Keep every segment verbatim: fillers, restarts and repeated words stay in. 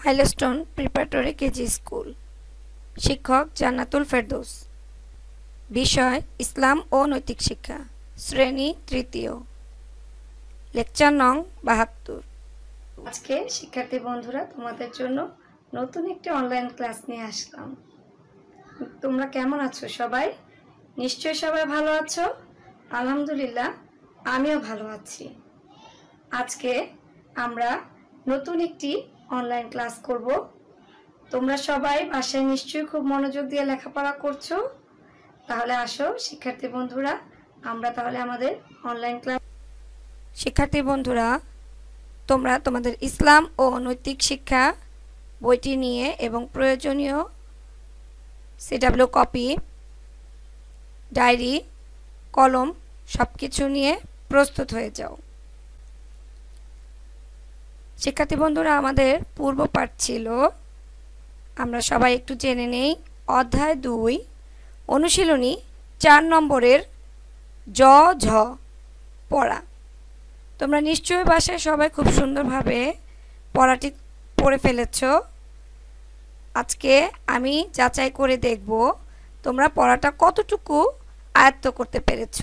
Milestone preparatory KG school. শিক্ষক জান্নাতুল ফেরদৌস। বিষয় ইসলাম ও নৈতিক শিক্ষা। শ্রেণী তৃতীয়। লেকচার নং বাহাত্তর। আজকে শিক্ষার্থী বন্ধুরা তোমাদের জন্য নতুন একটি অনলাইন ক্লাস নিয়ে আসলাম। তোমরা কেমন আছো সবাই? নিশ্চয়ই সবাই ভালো আছো। আলহামদুলিল্লাহ, আমিও ভালো আছি। আজকে আমরা নতুন একটি অনলাইন ক্লাস করব। তোমরা সবাই বাসায় নিশ্চয়ই খুব মনোযোগ দিয়ে লেখাপড়া করছো। তাহলে আসো শিক্ষার্থী বন্ধুরা, আমরা তাহলে আমাদের অনলাইন ক্লাস। শিক্ষার্থী বন্ধুরা, তোমরা তোমাদের ইসলাম ও নৈতিক শিক্ষা বইটি নিয়ে এবং প্রয়োজনীয় সিডাব্লিউ কপি, ডায়েরি, কলম সব কিছু নিয়ে প্রস্তুত হয়ে যাও। শিক্ষার্থী বন্ধুরা, আমাদের পূর্ব পাঠ ছিল, আমরা সবাই একটু জেনে নেই। অধ্যায় দুই, অনুশীলনী চার নম্বরের জ ঝ পড়া। তোমরা নিশ্চয়ই বাসায় সবাই খুব সুন্দরভাবে পড়াটি পড়ে ফেলেছ। আজকে আমি যাচাই করে দেখব তোমরা পড়াটা কতটুকু আয়ত্ত করতে পেরেছ।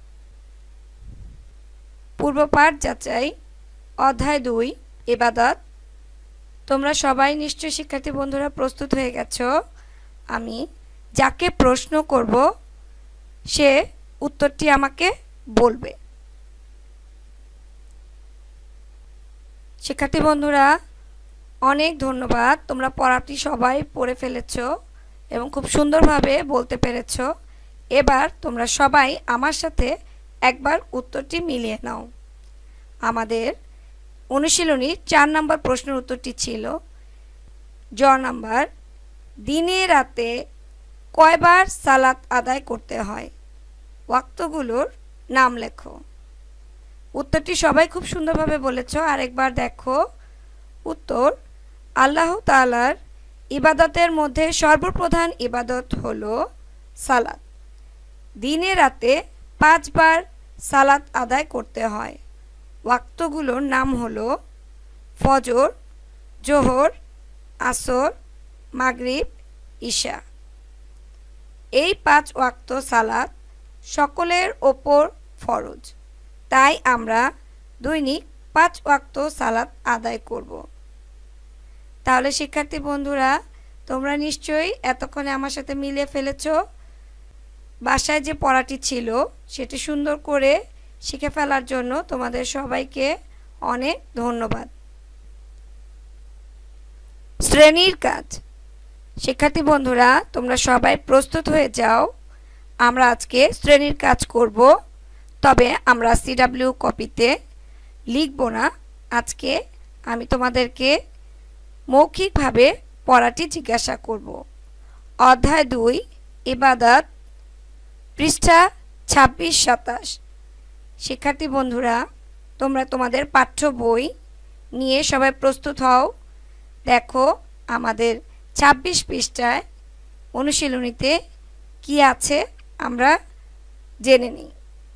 পূর্বপাঠ যাচাই, অধ্যায় দুই, ইবাদত। তোমরা সবাই নিশ্চয়ই শিক্ষার্থী বন্ধুরা প্রস্তুত হয়ে গেছো। আমি যাকে প্রশ্ন করব সে উত্তরটি আমাকে বলবে। শিক্ষার্থী বন্ধুরা, অনেক ধন্যবাদ। তোমরা পড়াটি সবাই পড়ে ফেলেছ এবং খুব সুন্দরভাবে বলতে পেরেছ। এবার তোমরা সবাই আমার সাথে একবার উত্তরটি মিলিয়ে নাও। আমাদের অনুশীলনীর চার নম্বর প্রশ্নের উত্তরটি ছিল জ নাম্বার, দিনে রাতে কয়বার সালাত আদায় করতে হয়? ওয়াক্তগুলোর নাম লেখো। উত্তরটি সবাই খুব সুন্দরভাবে বলেছ। আরেকবার দেখো উত্তর, আল্লাহ তাআলার ইবাদতের মধ্যে সর্বপ্রধান ইবাদত হলো সালাত। দিনে রাতে পাঁচবার সালাত আদায় করতে হয়। ওয়াক্তগুলোর নাম হলো ফজর, জোহর, আসর, মাগরিব, ইশা। এই পাঁচ ওয়াক্ত সালাত সকলের ওপর ফরজ, তাই আমরা দৈনিক পাঁচ ওয়াক্ত সালাত আদায় করব। তাহলে শিক্ষার্থী বন্ধুরা, তোমরা নিশ্চয়ই এতক্ষণে আমার সাথে মিলিয়ে ফেলেছ। বাসায় যে পড়াটি ছিল সেটি সুন্দর করে শিখে ফেলার জন্য তোমাদের সবাইকে অনেক ধন্যবাদ। শ্রেণীর কাজ। শিক্ষার্থী বন্ধুরা, তোমরা সবাই প্রস্তুত হয়ে যাও। আমরা আজকে শ্রেণীর কাজ করব, তবে আমরা সিডাব্লিউ কপিতে লিখব না। আজকে আমি তোমাদেরকে মৌখিকভাবে পড়াটি জিজ্ঞাসা করব। অধ্যায় দুই, ইবাদত, পৃষ্ঠা ছাব্বিশ সাতাশ। শিক্ষার্থী বন্ধুরা, তোমরা তোমাদের পাঠ্য বই নিয়ে সবাই প্রস্তুত হও। দেখো আমাদের ছাব্বিশ পৃষ্ঠায় অনুশীলনীতে কি আছে আমরা জেনে নিই।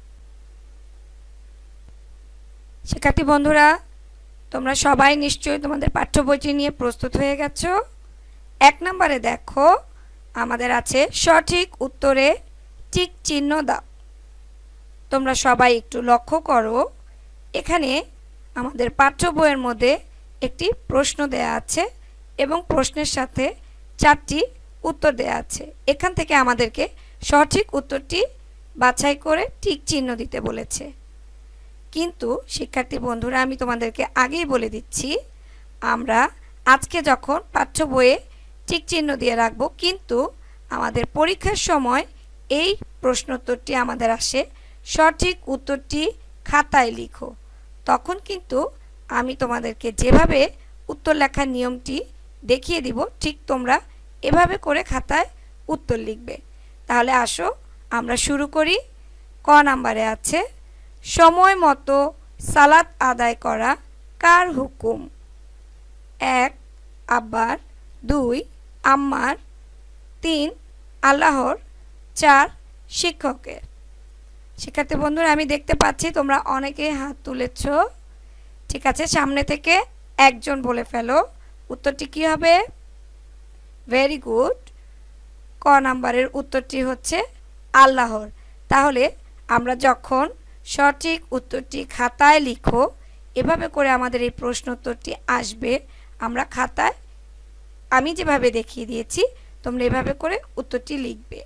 শিক্ষার্থী বন্ধুরা, তোমরা সবাই নিশ্চয়ই তোমাদের পাঠ্য বইটি নিয়ে প্রস্তুত হয়ে গেছো। এক নম্বরে দেখো আমাদের আছে সঠিক উত্তরে টিক চিহ্ন দাও। তোমরা সবাই একটু লক্ষ্য করো, এখানে আমাদের পাঠ্য বইয়ের মধ্যে একটি প্রশ্ন দেয়া আছে এবং প্রশ্নের সাথে চারটি উত্তর দেয়া আছে। এখান থেকে আমাদেরকে সঠিক উত্তরটি বাছাই করে টিক চিহ্ন দিতে বলেছে। কিন্তু শিক্ষার্থী বন্ধুরা, আমি তোমাদেরকে আগেই বলে দিচ্ছি, আমরা আজকে যখন পাঠ্য বইয়ে টিক চিহ্ন দিয়ে রাখবো, কিন্তু আমাদের পরীক্ষার সময় এই প্রশ্নোত্তরটি আমাদের আসে, সঠিক উত্তরটি খাতায় লিখো। তখন কিন্তু আমি তোমাদেরকে যেভাবে উত্তর লেখার নিয়মটি দেখিয়ে দিব, ঠিক তোমরা এভাবে করে খাতায় উত্তর লিখবে। তাহলে আসো আমরা শুরু করি। ক নাম্বারে আছে, সময় মতো সালাত আদায় করা কার হুকুম? এক, আব্বার। দুই, আম্মার। তিন, আল্লাহর। চার, শিক্ষকের। শিক্ষার্থী বন্ধুরা, আমি দেখতে পাচ্ছি তোমরা অনেকেই হাত তুলেছ। ঠিক আছে, সামনে থেকে একজন বলে ফেলো। উত্তরটি কি হবে? Very good. ক নাম্বারের উত্তরটি হচ্ছে আল্লাহর। তাহলে আমরা যখন সঠিক উত্তরটি খাতায় লিখো, এভাবে করে আমাদের এই প্রশ্ন উত্তরটি আসবে। আমরা খাতায় আমি যেভাবে দেখিয়ে দিয়েছি তোমরা এভাবে করে উত্তরটি লিখবে।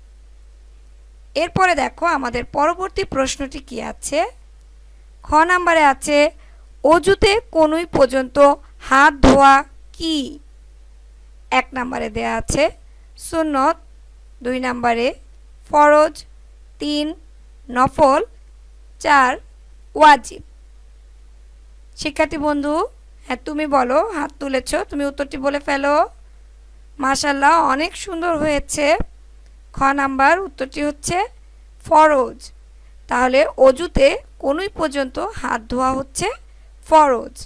এরপরে দেখো আমাদের পরবর্তী প্রশ্নটি কি আছে। খ নাম্বারে আছে অজুতে কনুই পর্যন্ত হাত ধোয়া কি? এক নাম্বারে দেয়া আছে সুন্নত, দুই নাম্বারে ফরজ, তিন নফল, চার ওয়াজিব। শিক্ষার্থী বন্ধু, হ্যাঁ তুমি বলো, হাত তুলেছ, তুমি উত্তরটি বলে ফেলো। মাশাআল্লাহ, অনেক সুন্দর হয়েছে। খ নাম্বার উত্তরটি হচ্ছে ফরজ। তাহলে অজুতে কনুই পর্যন্ত হাত ধোয়া হচ্ছে ফরজ।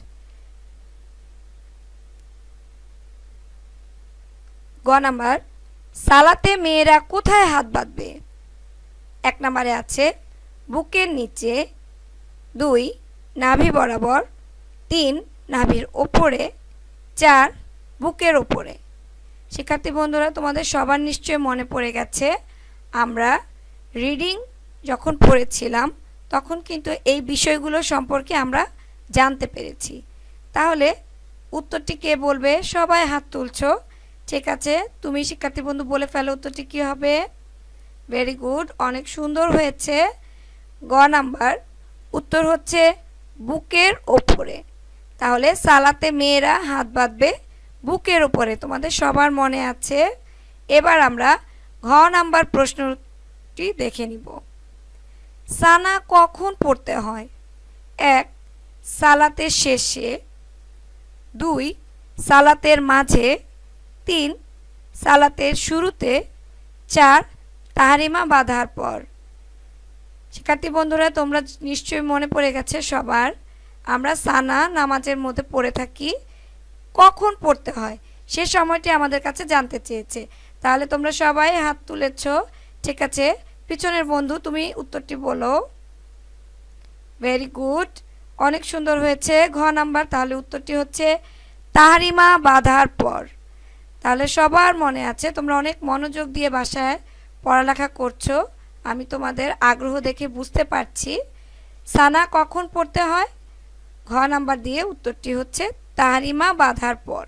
গ নাম্বার সালাতে মেয়েরা কোথায় হাত বাঁধবে? এক নাম্বারে আছে বুকের নিচে, দুই নাভি বরাবর, তিন নাভির ওপরে, চার বুকের ওপরে। শিক্ষার্থী বন্ধুরা, তোমাদের সবার নিশ্চয়ই মনে পড়ে গেছে আমরা রিডিং যখন পড়েছিলাম তখন কিন্তু এই বিষয়গুলো সম্পর্কে আমরা জানতে পেরেছি। তাহলে উত্তরটি কে বলবে? সবাই হাত তুলছো, ঠিক আছে। তুমি শিক্ষার্থী বন্ধু বলে ফেলো উত্তরটি কি হবে। ভেরি গুড, অনেক সুন্দর হয়েছে। গ নাম্বার উত্তর হচ্ছে বুকের ওপরে। তাহলে সালাতে মেয়েরা হাত বাঁধবে বুকের ওপরে, তোমাদের সবার মনে আছে। এবার আমরা ঘ নাম্বার প্রশ্নটি দেখে নিব। সানা কখন পড়তে হয়? এক সালাতের শেষে, দুই সালাতের মাঝে, তিন সালাতের শুরুতে, চার তাহরিমা বাঁধার পর। শিক্ষার্থী বন্ধুরা, তোমরা নিশ্চয়ই মনে পড়ে গেছে সবার, আমরা সানা নামাজের মধ্যে পড়ে থাকি। কখন পড়তে হয় সে সময়টি আমাদের কাছে জানতে চেয়েছে। তাহলে তোমরা সবাই হাত তুলেছ, ঠিক আছে। পিছনের বন্ধু তুমি উত্তরটি বলো। ভেরি গুড, অনেক সুন্দর হয়েছে। ঘ নাম্বার, তাহলে উত্তরটি হচ্ছে তাহরিমা বাঁধার পর। তাহলে সবার মনে আছে, তোমরা অনেক মনোযোগ দিয়ে বাসায় পড়ালেখা করছো, আমি তোমাদের আগ্রহ দেখে বুঝতে পারছি। সানা কখন পড়তে হয়? ঘ নাম্বার দিয়ে উত্তরটি হচ্ছে তাহরিমা বাঁধার পর।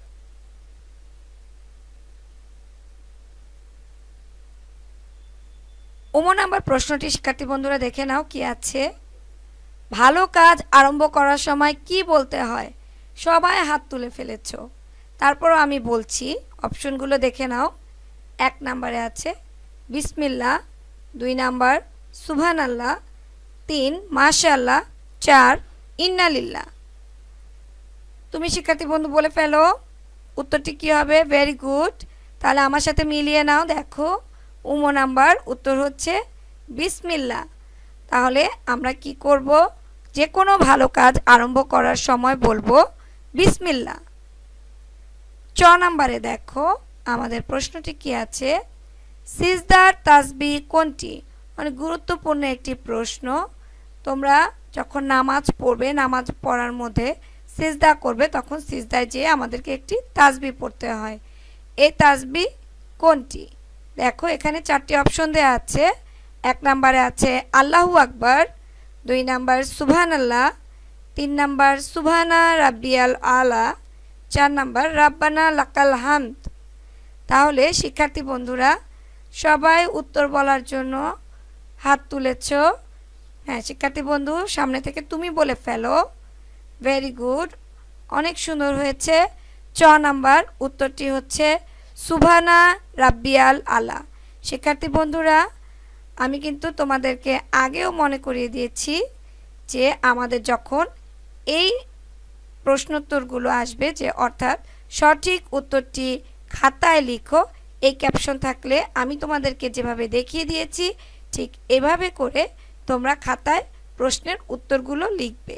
উম নাম্বার প্রশ্নটি শিক্ষার্থী বন্ধুরা দেখে নাও কি আছে। ভালো কাজ আরম্ভ করার সময় কি বলতে হয়? সবাই হাত তুলে ফেলেছ, তারপরও আমি বলছি, অপশনগুলো দেখে নাও। এক নাম্বারে আছে বিসমিল্লাহ, দুই নাম্বার সুবহানাল্লাহ, তিন মাশাআল্লাহ, চার ইন্নালিল্লাহ। তুমি শিক্ষার্থী বন্ধু বলে ফেলো উত্তরটি কি হবে। ভেরি গুড, তাহলে আমার সাথে মিলিয়ে নাও। দেখো উম নাম্বার উত্তর হচ্ছে বিসমিল্লাহ। তাহলে আমরা কি করব? যে কোনো ভালো কাজ আরম্ভ করার সময় বলবো বিসমিল্লাহ। চ নাম্বারে দেখো আমাদের প্রশ্নটি কি আছে। সিজদার তাসবিহ কোনটি? অনেক গুরুত্বপূর্ণ একটি প্রশ্ন। তোমরা যখন নামাজ পড়বে, নামাজ পড়ার মধ্যে সিজদা করবে, তখন সিজদায় যেয়ে আমাদেরকে একটি তাসবিহ পড়তে হয়। এই তাসবিহ কোনটি? দেখো এখানে চারটি অপশন দেওয়া আছে। এক নাম্বারে আছে আল্লাহু আকবার, দুই নাম্বার সুবহানাল্লাহ, তিন নাম্বার সুবহানা রাব্বিয়াল আলা, চার নাম্বার রাব্বানা লাকাল হামদ। তাহলে শিক্ষার্থী বন্ধুরা সবাই উত্তর বলার জন্য হাত তুলেছ। হ্যাঁ শিক্ষার্থী বন্ধু, সামনে থেকে তুমি বলে ফেলো। ভেরি গুড, অনেক সুন্দর হয়েছে। চ নাম্বার উত্তরটি হচ্ছে সুবহানা রাব্বিয়াল আলা। শিক্ষার্থী বন্ধুরা, আমি কিন্তু তোমাদেরকে আগেও মনে করিয়ে দিয়েছি যে আমাদের যখন এই প্রশ্নোত্তরগুলো আসবে, যে অর্থাৎ সঠিক উত্তরটি খাতায় লিখো, এই ক্যাপশন থাকলে আমি তোমাদেরকে যেভাবে দেখিয়ে দিয়েছি ঠিক এভাবে করে তোমরা খাতায় প্রশ্নের উত্তরগুলো লিখবে।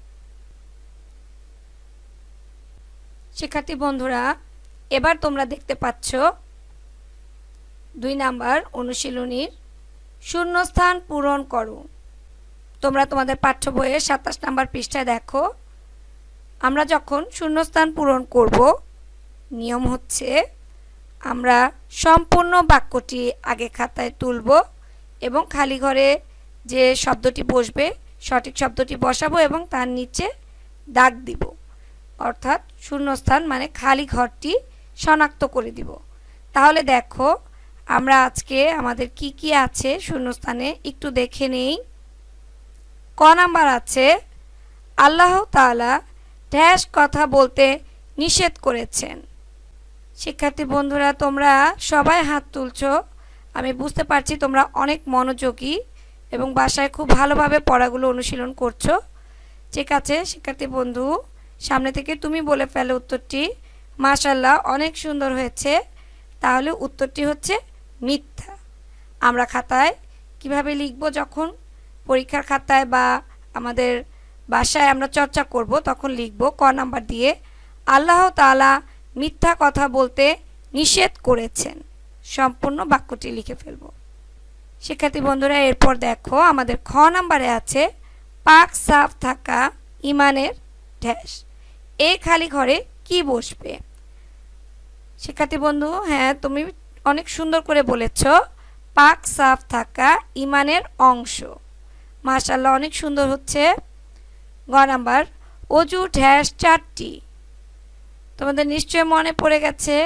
শিক্ষার্থী বন্ধুরা, এবার তোমরা দেখতে পাচ্ছ দুই নাম্বার অনুশীলনীর শূন্যস্থান পূরণ করো। তোমরা তোমাদের পাঠ্য বইয়ের সাতাশ নাম্বার পৃষ্ঠায় দেখো। আমরা যখন শূন্যস্থান পূরণ করব নিয়ম হচ্ছে আমরা সম্পূর্ণ বাক্যটি আগে খাতায় তুলব এবং খালি ঘরে যে শব্দটি বসবে সঠিক শব্দটি বসাবো এবং তার নিচে দাগ দিব, অর্থাৎ শূন্যস্থান মানে খালি ঘরটি শনাক্ত করে দিব। তাহলে দেখো আমরা আজকে আমাদের কি কি আছে শূন্যস্থানে একটু দেখে নেই। ক নাম্বার আছে আল্লাহ তাআলা ড্যাশ কথা বলতে নিষেধ করেছেন। শিক্ষার্থী বন্ধুরা তোমরা সবাই হাত তুলছো, আমি বুঝতে পারছি তোমরা অনেক মনোযোগী এবং বাসায় খুব ভালোভাবে পড়াগুলো অনুশীলন করছো। ঠিক আছে শিক্ষার্থী বন্ধু, সামনে থেকে তুমি বলে ফেলো উত্তরটি। মাশাআল্লাহ, অনেক সুন্দর হয়েছে। তাহলে উত্তরটি হচ্ছে মিথ্যা। আমরা খাতায় কিভাবে লিখব, যখন পরীক্ষার খাতায় বা আমাদের বাসায় আমরা চর্চা করব তখন লিখব ক নাম্বার দিয়ে আল্লাহ তাআলা মিথ্যা কথা বলতে নিষেধ করেছেন। সম্পূর্ণ বাক্যটি লিখে ফেলব। শিক্ষার্থী বন্ধুরা এরপর দেখো আমাদের খ নাম্বারে আছে পাক সাফ থাকা ইমানের ড্যাশ। এই খালি ঘরে কি বসবে? শিক্ষার্থী বন্ধু, হ্যাঁ তুমি অনেক সুন্দর করে বলেছ, পাক সাফ থাকা ইমানের অংশ। মাশাআল্লাহ, অনেক সুন্দর হচ্ছে। গ নাম্বার অজু ড্যাশ চারটি। তোমাদের নিশ্চয় মনে পড়ে গেছে,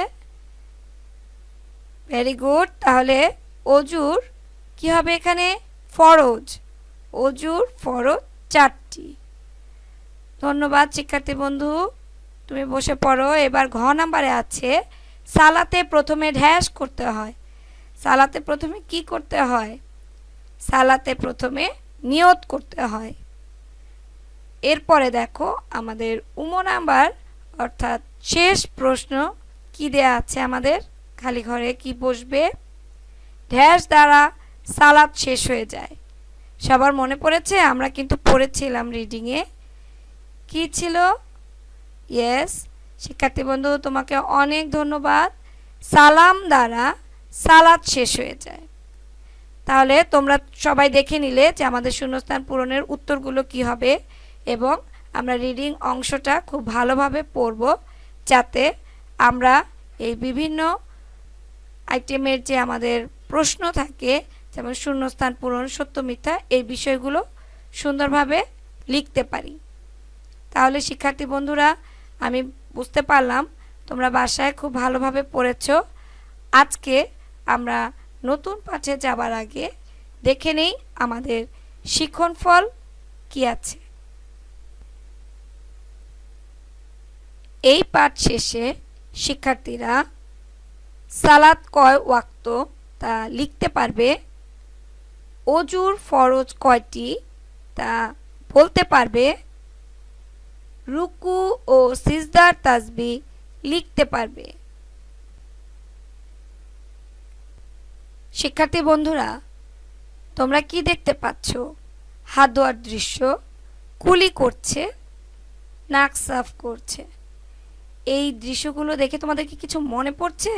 ভেরি গুড। তাহলে অজুর কি হবে এখানে? ফরজ। অজুর ফরজ চারটি। ধন্যবাদ শিক্ষার্থী বন্ধু, তুমি বসে পড়ো। এবার ঘ নাম্বারে আছে সালাতে প্রথমে ড্যাশ করতে হয়। সালাতে প্রথমে কি করতে হয়? সালাতে প্রথমে নিয়ত করতে হয়। এরপরে দেখো আমাদের উম নাম্বার অর্থাৎ শেষ প্রশ্ন কি দেয়া আছে আমাদের খালি ঘরে কি বসবে? ড্যাশ দ্বারা সালাত শেষ হয়ে যায়। সবার মনে পড়েছে? আমরা কিন্তু পড়েছিলাম রিডিংয়ে। কি ছিল? ইয়েস শিক্ষার্থী বন্ধু, তোমাকে অনেক ধন্যবাদ। সালাম দ্বারা সালাত শেষ হয়ে যায়। তাহলে তোমরা সবাই দেখে নিলে যে আমাদের শূন্যস্থান পূরণের উত্তরগুলো কি হবে এবং আমরা রিডিং অংশটা খুব ভালোভাবে পড়ব, যাতে আমরা এই বিভিন্ন আইটেমের যে আমাদের প্রশ্ন থাকে, যেমন শূন্যস্থান পূরণ, সত্য মিথ্যা, এই বিষয়গুলো সুন্দরভাবে লিখতে পারি। তাহলে শিক্ষার্থী বন্ধুরা আমি বুঝতে পারলাম তোমরা বাসায় খুব ভালোভাবে পড়েছো। আজকে আমরা নতুন পাঠে যাবার আগে দেখে নেই আমাদের শিক্ষণফল কি আছে। এই পাঠ শেষে শিক্ষার্থীরা সালাত কয় ওয়াক্ত তা লিখতে পারবে, অজুর ফরজ কয়টি তা বলতে পারবে, রুকু ও সিজদার তাসবিহ লিখতে পারবে। শিক্ষার্থী বন্ধুরা তোমরা কি দেখতে পাচ্ছ? হাত ধোয়ার দৃশ্য, কুলি করছে, নাক সাফ করছে। এই দৃশ্যগুলো দেখে তোমাদের কি কিছু মনে পড়ছে?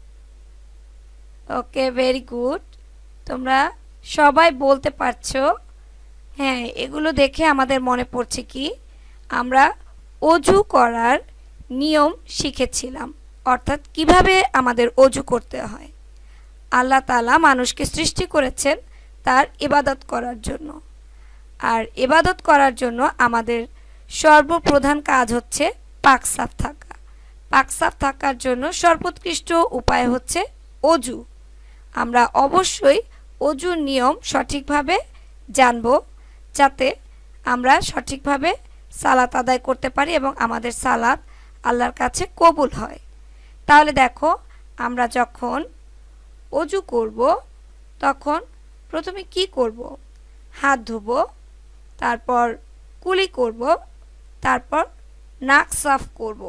Okay, very good. তোমরা সবাই বলতে পারছো হ্যাঁ, এগুলো দেখে আমাদের মনে পড়ছে কি আমরা অজু করার নিয়ম শিখেছিলাম, অর্থাৎ কিভাবে আমাদের অজু করতে হয়। আল্লাহ তাআলা মানুষকে সৃষ্টি করেছেন তার ইবাদত করার জন্য, আর ইবাদত করার জন্য আমাদের সর্বপ্রধান কাজ হচ্ছে পাক সাফ থাকা। পাক সাফ থাকার জন্য সর্বোৎকৃষ্ট উপায় হচ্ছে অজু। আমরা অবশ্যই অজুর নিয়ম সঠিকভাবে জানব, যাতে আমরা সঠিকভাবে সালাত আদায় করতে পারি এবং আমাদের সালাত আল্লাহর কাছে কবুল হয়। তাহলে দেখো আমরা যখন অজু করব তখন প্রথমে কি করব? হাত ধুব, তারপর কুলি করব, তারপর নাক সাফ করব।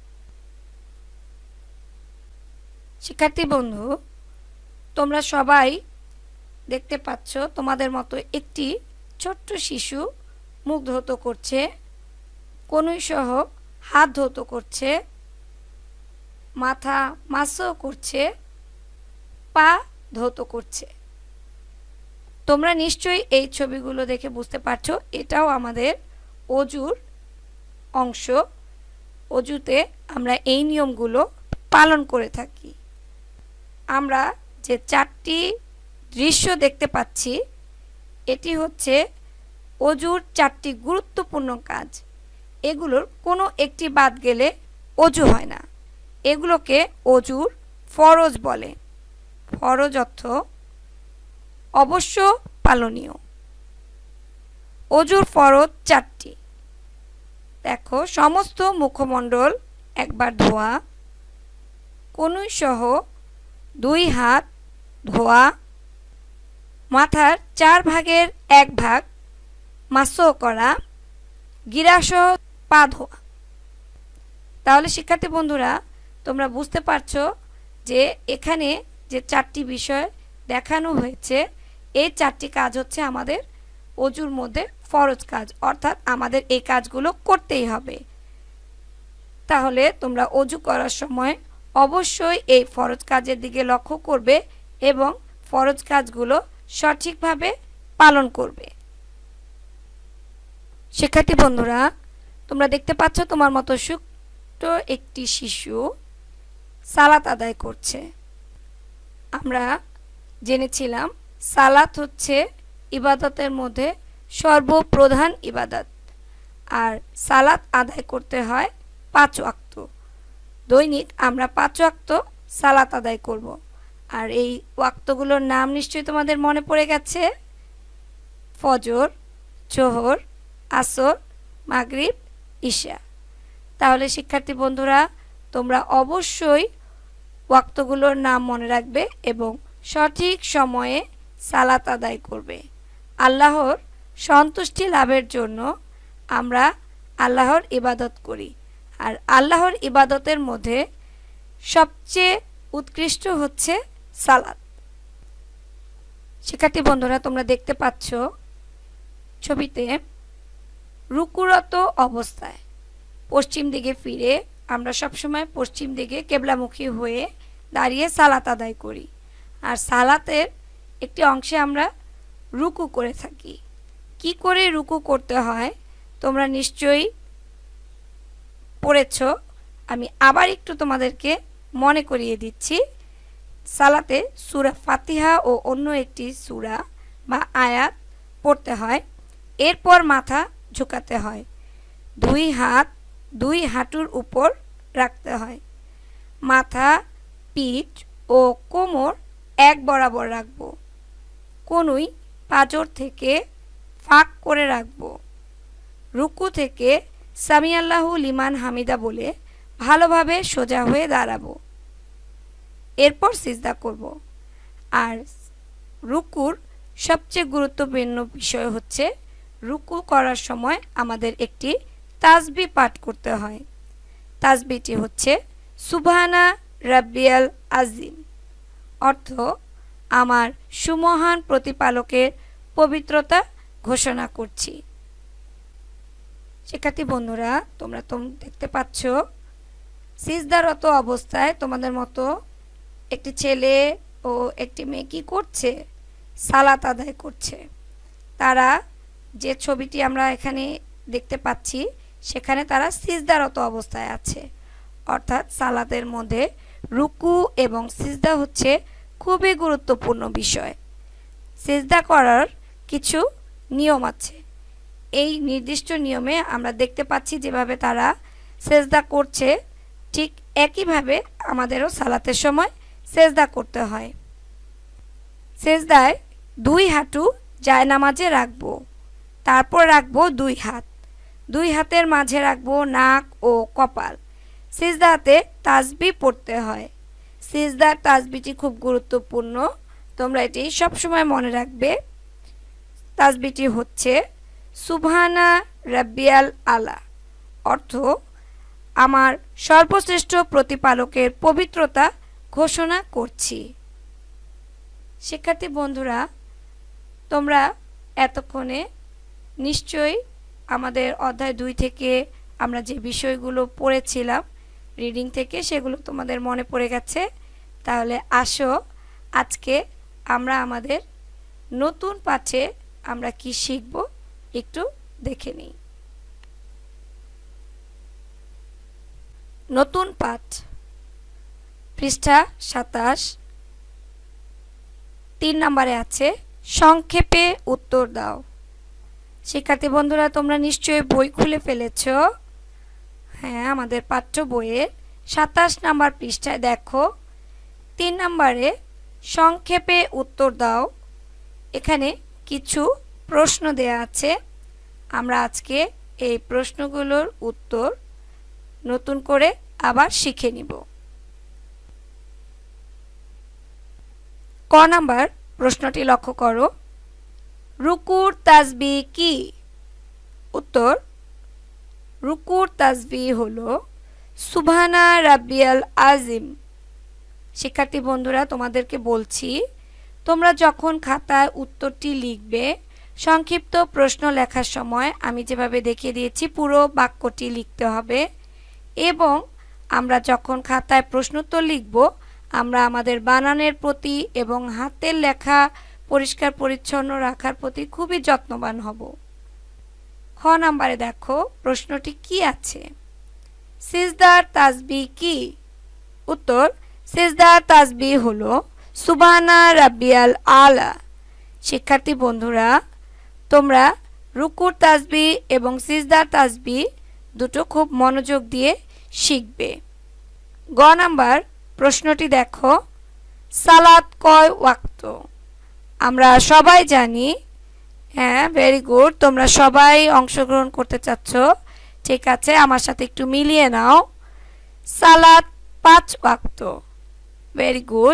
শিক্ষার্থী বন্ধু তোমরা সবাই দেখতে পাচ্ছ তোমাদের মতো একটি ছোট্ট শিশু মুখ ধৌত করছে, কনুই সহ হাত ধৌত করছে, মাথা মাসও করছে, পা ধৌত করছে। তোমরা নিশ্চয়ই এই ছবিগুলো দেখে বুঝতে পারছো এটাও আমাদের অজুর অংশ। অজুতে আমরা এই নিয়মগুলো পালন করে থাকি। আমরা যে চারটি দৃশ্য দেখতে পাচ্ছি এটি হচ্ছে অজুর চারটি গুরুত্বপূর্ণ কাজ। এগুলোর কোনো একটি বাদ গেলে অজু হয় না। এগুলোকে অজুর ফরজ বলে। ফরজ অর্থ অবশ্য পালনীয়। অজুর ফরজ চারটি। দেখো, সমস্ত মুখমণ্ডল একবার ধোয়া, কনুই সহ দুই হাত ধোয়া, মাথার চার ভাগের এক ভাগ মাসহ করা, গিরাসহ পা ধোয়া। তাহলে শিক্ষার্থী বন্ধুরা, তোমরা বুঝতে পারছো যে এখানে যে চারটি বিষয় দেখানো হয়েছে এই চারটি কাজ হচ্ছে আমাদের অজুর মধ্যে ফরজ কাজ, অর্থাৎ আমাদের এই কাজগুলো করতেই হবে। তাহলে তোমরা অজু করার সময় অবশ্যই এই ফরজ কাজের দিকে লক্ষ্য করবে এবং ফরজ কাজগুলো সঠিকভাবে পালন করবে। শিক্ষার্থী বন্ধুরা, তোমরা দেখতে পাচ্ছ তোমার মতো ছোট্ট একটি শিশু সালাত আদায় করছে। আমরা জেনেছিলাম সালাত হচ্ছে ইবাদতের মধ্যে সর্বপ্রধান ইবাদত, আর সালাত আদায় করতে হয় পাঁচ ওয়াক্ত। দৈনিক আমরা পাঁচ ওয়াক্ত সালাত আদায় করব। আর এই ওয়াক্তগুলোর নাম নিশ্চয়ই তোমাদের মনে পড়ে গেছে: ফজর, জোহর, আসর, মাগরিব, ইশা। তাহলে শিক্ষার্থী বন্ধুরা, তোমরা অবশ্যই ওয়াক্তগুলোর নাম মনে রাখবে এবং সঠিক সময়ে সালাত আদায় করবে। আল্লাহর সন্তুষ্টি লাভের জন্য আমরা আল্লাহর ইবাদত করি, আর আল্লাহর ইবাদতের মধ্যে সবচেয়ে উৎকৃষ্ট হচ্ছে সালাত। শিক্ষার্থী বন্ধুরা, তোমরা দেখতে পাচ্ছ ছবিতে রুকুরত অবস্থায় পশ্চিম দিকে ফিরে আমরা সবসময় পশ্চিম দিকে কেবলামুখী হয়ে দাঁড়িয়ে সালাত আদায় করি, আর সালাতের একটি অংশে আমরা রুকু করে থাকি। কি করে রুকু করতে হয় তোমরা নিশ্চয়ই পড়েছ, আমি আবার একটু তোমাদেরকে মনে করিয়ে দিচ্ছি। সালাতে সূরা ফাতিহা ও অন্য একটি সূরা বা আয়াত পড়তে হয়, এরপর মাথা ঝুঁকাতে হয়, দুই হাত দুই হাঁটুর উপর রাখতে হয়, মাথা, পিঠ ও কোমর এক বরাবর রাখবো, কনুই পাঁজর থেকে ফাঁক করে রাখবো, রুকু থেকে সামি আল্লাহু লিমান হামিদা বলে ভালোভাবে সোজা হয়ে দাঁড়াবো, এরপর সিজদা করব। আর রুকুর সবচেয়ে গুরুত্বপূর্ণ বিষয় হচ্ছে রুকু করার সময় আমাদের একটি তাসবিহ পাঠ করতে হয়। তাসবিহটি হচ্ছে সুবহানা রাব্বিয়াল আযীম, অর্থ আমার সুমহান প্রতিপালকের পবিত্রতা ঘোষণা করছি। শিক্ষার্থী বন্ধুরা, তোমরা তোম দেখতে পাচ্ছ সিজদারত অবস্থায় তোমাদের মতো একটি ছেলে ও একটি মেয়ে কি করছে? সালাত আদায় করছে। তারা যে ছবিটি আমরা এখানে দেখতে পাচ্ছি সেখানে তারা সিজদারত অবস্থায় আছে, অর্থাৎ সালাতের মধ্যে রুকু এবং সিজদা হচ্ছে খুবই গুরুত্বপূর্ণ বিষয়। সিজদা করার কিছু নিয়ম আছে। এই নির্দিষ্ট নিয়মে আমরা দেখতে পাচ্ছি যেভাবে তারা সেজদা করছে ঠিক একইভাবে আমাদেরও সালাতের সময় সেজদা করতে হয়। সেজদায় দুই হাঁটু জায়নামাজে রাখবো, তারপর রাখবো দুই হাত, দুই হাতের মাঝে রাখবো নাক ও কপাল। সিজদাতে তাসবিহ পড়তে হয়। সিজদার তাসবিহটি খুব গুরুত্বপূর্ণ, তোমরা এটি সবসময় মনে রাখবে। তাসবিহটি হচ্ছে সুবহানা রাব্বিয়াল আলা, অর্থ আমার সর্বশ্রেষ্ঠ প্রতিপালকের পবিত্রতা ঘোষণা করছি। শিক্ষার্থী বন্ধুরা, তোমরা এতক্ষণে নিশ্চয়ই আমাদের অধ্যায় দুই থেকে আমরা যে বিষয়গুলো পড়েছিলাম রিডিং থেকে সেগুলো তোমাদের মনে পড়ে গেছে। তাহলে আসো আজকে আমরা আমাদের নতুন পাঠে আমরা কি শিখব একটু দেখে নিই। নতুন পাঠ, পৃষ্ঠা সাতাশ। তিন নম্বরে আছে সংক্ষেপে উত্তর দাও। শিক্ষার্থী বন্ধুরা তোমরা নিশ্চয়ই বই খুলে ফেলেছ। হ্যাঁ, আমাদের পাঠ্য বইয়ের সাতাশ নম্বর পৃষ্ঠায় দেখো তিন নম্বরে সংক্ষেপে উত্তর দাও। এখানে কিছু প্রশ্ন দেয়া আছে। আমরা আজকে এই প্রশ্নগুলোর উত্তর নতুন করে আবার শিখে নিব। ক নাম্বার প্রশ্নটি লক্ষ্য করো, রুকুর তাসবিহ কি? উত্তর, রুকুর তাসবিহ হলো সুবহানা রাব্বিয়াল আযিম। শিক্ষার্থী বন্ধুরা তোমাদেরকে বলছি, তোমরা যখন খাতায় উত্তরটি লিখবে, সংক্ষিপ্ত প্রশ্ন লেখার সময় আমি যেভাবে দেখিয়ে দিয়েছি পুরো বাক্যটি লিখতে হবে এবং আমরা যখন খাতায় প্রশ্নোত্তর লিখব আমরা আমাদের বানানের প্রতি এবং হাতের লেখা পরিষ্কার পরিচ্ছন্ন রাখার প্রতি খুবই যত্নবান হব। খ নাম্বারে দেখো প্রশ্নটি কি আছে, সিজদার তাসবিহ কি? উত্তর, সিজদার তাসবিহ হলো সুবহানা রাব্বিয়াল আলা। শিক্ষার্থী বন্ধুরা তোমরা রুকুর তাসবিহ এবং সিজদার তাসবিহ দুটো খুব মনোযোগ দিয়ে শিখবে। গ নাম্বার প্রশ্নটি দেখো, সালাত কয় ওয়াক্ত? আমরা সবাই জানি, হ্যাঁ ভেরি গুড, তোমরা সবাই অংশগ্রহণ করতে চাচ্ছ, ঠিক আছে, আমার সাথে একটু মিলিয়ে নাও। সালাত পাঁচ ওয়াক্ত, ভেরি গুড,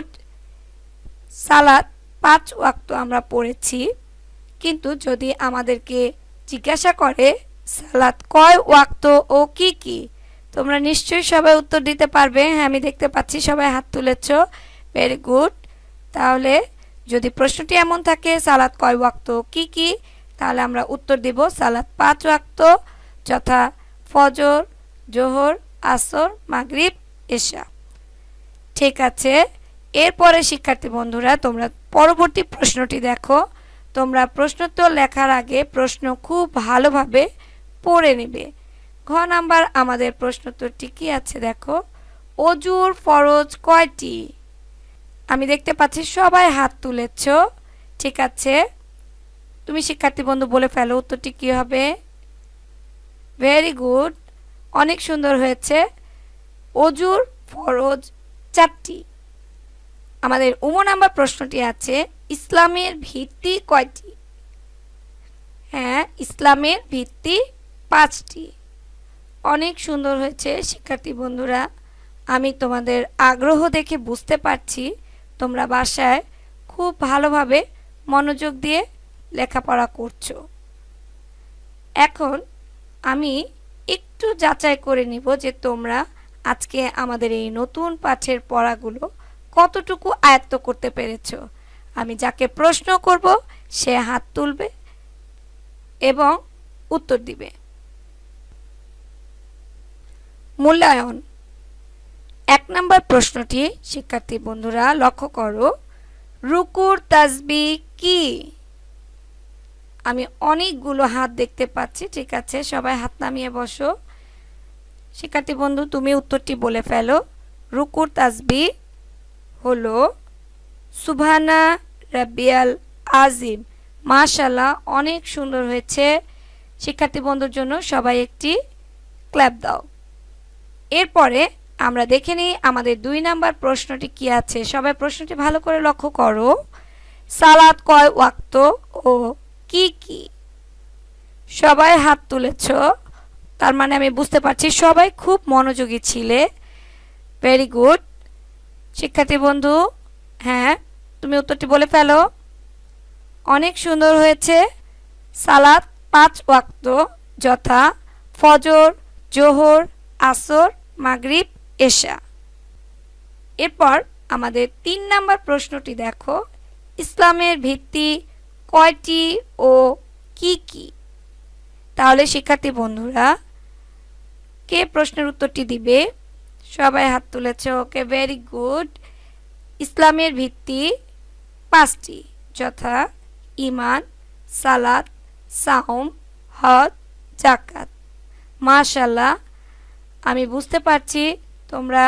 সালাত পাঁচ ওয়াক্ত আমরা পড়েছি। কিন্তু যদি আমাদেরকে জিজ্ঞাসা করে সালাত কয় ওয়াক্ত ও কি কি, তোমরা নিশ্চয়ই সবাই উত্তর দিতে পারবে। হ্যাঁ, আমি দেখতে পাচ্ছি সবাই হাত তুলেছ, ভেরি গুড। তাহলে যদি প্রশ্নটি এমন থাকে সালাত কয় ওয়াক্ত কি কি, তাহলে আমরা উত্তর দিব সালাত পাঁচ ওয়াক্ত, যথা ফজর, জোহর, আসর, মাগরিব, এশা। ঠিক আছে, এরপরে শিক্ষার্থী বন্ধুরা তোমরা পরবর্তী প্রশ্নটি দেখো। তোমরা প্রশ্নোত্তর লেখার আগে প্রশ্ন খুব ভালোভাবে পড়ে নেবে। ঘ নাম্বার আমাদের প্রশ্নোত্তরটি কি আছে দেখো, অজুর ফরজ কয়টি? আমি দেখতে পাচ্ছি সবাই হাত তুলেছ, ঠিক আছে, তুমি শিক্ষার্থী বন্ধু বলে ফেলো উত্তরটি কি হবে। ভেরি গুড, অনেক সুন্দর হয়েছে, অজুর ফরজ চারটি। আমাদের উম নাম্বার প্রশ্নটি আছে, ইসলামের ভিত্তি কয়টি? হ্যাঁ, ইসলামের ভিত্তি পাঁচটি। অনেক সুন্দর হয়েছে শিক্ষার্থী বন্ধুরা, আমি তোমাদের আগ্রহ দেখে বুঝতে পারছি তোমরা বাসায় খুব ভালোভাবে মনোযোগ দিয়ে লেখাপড়া করছো। এখন আমি একটু যাচাই করে নিব যে তোমরা আজকে আমাদের এই নতুন পাঠের পড়াগুলো কতটুকু আয়ত্ত করতে পেরেছ। আমি যাকে প্রশ্ন করব সে হাত তুলবে এবং উত্তর দিবে। মূল্যায়ন। এক নম্বর প্রশ্নটি শিক্ষার্থী বন্ধুরা লক্ষ্য করো, রুকুর তাসবিহ কি? আমি অনেকগুলো হাত দেখতে পাচ্ছি, ঠিক আছে, সবাই হাত নামিয়ে বসো। শিক্ষার্থী বন্ধু তুমি উত্তরটি বলে ফেলো। রুকুর তাসবিহ হলো সুবহানা রাব্বিয়াল আযিম। মাশাআল্লাহ, অনেক সুন্দর হয়েছে। শিক্ষার্থী বন্ধুর জন্য সবাই একটি ক্ল্যাপ দাও। এরপরে আমরা দেখে নিই আমাদের দুই নাম্বার প্রশ্নটি কি আছে। সবাই প্রশ্নটি ভালো করে লক্ষ্য করো, সালাত কয় ওয়াক্ত ও কি কি? সবাই হাত তুলেছ, তার মানে আমি বুঝতে পারছি সবাই খুব মনোযোগী ছিলে। ভেরি গুড শিক্ষার্থী বন্ধু, হ্যাঁ তুমি উত্তরটি বলে ফেলো। অনেক সুন্দর হয়েছে, সালাত পাঁচ ওয়াক্ত, যথা ফজর, জোহর, আসর, মাগরিব, এশা। এরপর আমাদের তিন নাম্বার প্রশ্নটি দেখো, ইসলামের ভিত্তি কয়টি ও কি কি? তাহলে শিক্ষার্থী বন্ধুরা কে প্রশ্নের উত্তরটি দিবে? সবাই হাত তুলেছ, ওকে, ভেরি গুড। ইসলামের ভিত্তি পাঁচটি, যথা ঈমান, সালাত, সাওম, হজ, যাকাত। মাশাআল্লাহ, আমি বুঝতে পারছি তোমরা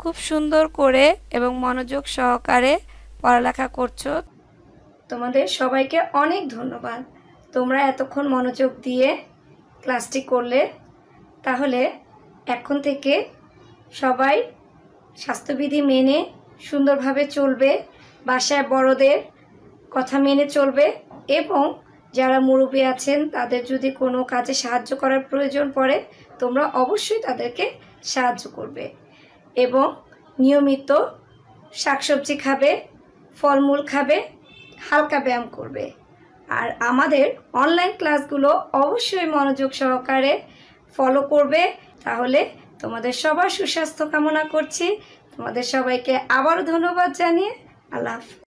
খুব সুন্দর করে এবং মনোযোগ সহকারে পড়ালেখা করছো। তোমাদের সবাইকে অনেক ধন্যবাদ। তোমরা এতক্ষণ মনোযোগ দিয়ে ক্লাসটি করলে। তাহলে এখন থেকে সবাই স্বাস্থ্যবিধি মেনে সুন্দরভাবে চলবে, বাসায় বড়দের কথা মেনে চলবে এবং যারা মুরব্বী আছেন তাদের যদি কোনো কাজে সাহায্য করার প্রয়োজন পড়ে তোমরা অবশ্যই তাদেরকে সাহায্য করবে এবং নিয়মিত শাকসবজি খাবে, ফলমূল খাবে, হালকা ব্যায়াম করবে। আর আমাদের অনলাইন ক্লাসগুলো অবশ্যই মনোযোগ সহকারে ফলো করবে। তাহলে তোমাদের সবার সুস্বাস্থ্য কামনা করছি। তোমাদের সবাইকে আবারও ধন্যবাদ জানিয়ে আল্লাহ হাফেজ।